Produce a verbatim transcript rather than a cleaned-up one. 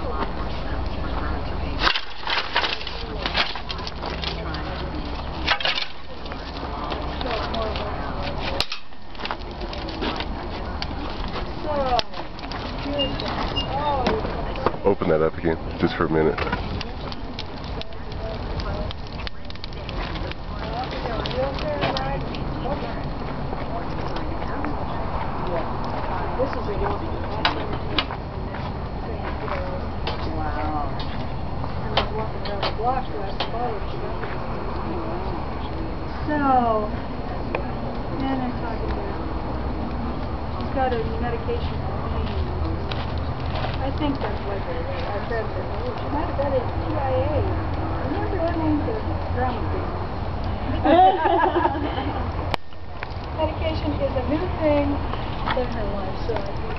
Open that up again, just for a minute. This is a wow. And I was walking around the block where I followed you. So, then I'm talking to her. She's got a medication for pain. I think that's what it is. I read that. Oh, she might have got a T I A. Remember that name? The drama queen. Medication is a new thing in her life, so I think